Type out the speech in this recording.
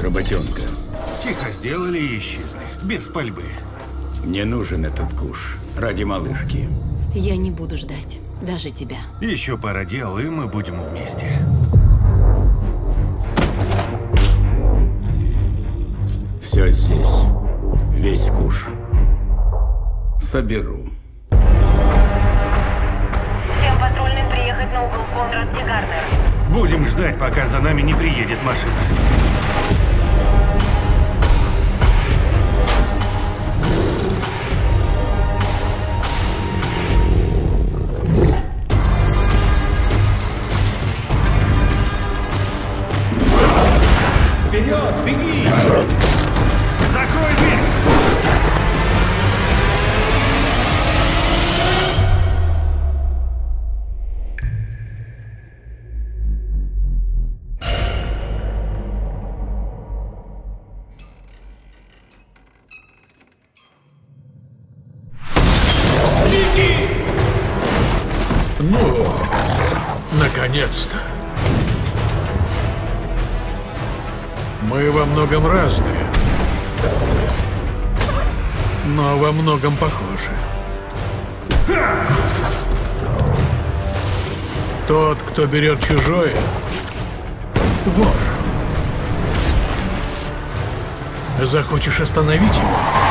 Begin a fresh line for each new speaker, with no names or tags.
работенка?
Тихо сделали и исчезли. Без пальбы.
Мне нужен этот куш. Ради малышки.
Я не буду ждать. Даже тебя.
Еще пара дел, и мы будем вместе.
Все здесь. Весь куш. Соберу.
Всем патрульным приехать на угол Конрад и Гарнер.
Будем ждать, пока за нами не приедет машина.
Вперед, беги!
Закрой дверь!
Ну, наконец-то. Мы во многом разные, но во многом похожи. Тот, кто берет чужое, вор. Захочешь остановить его?